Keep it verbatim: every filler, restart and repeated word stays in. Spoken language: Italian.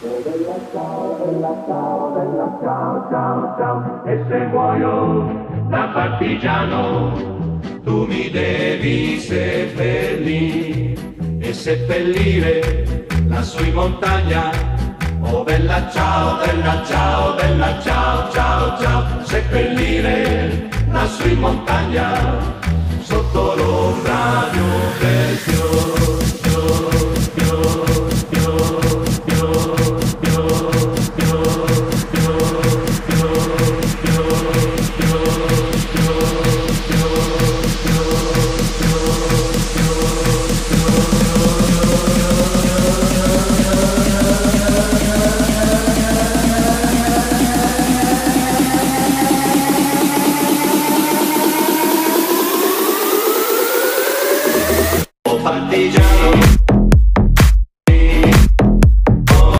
Oh bella ciao, bella ciao, bella ciao, ciao, ciao. E se muoio da partigiano, tu mi devi seppellire e seppellire lassù in montagna. Oh bella ciao, bella ciao, bella ciao, ciao, ciao. Seppellire lassù in montagna, sotto l'ombra di un bel fiore.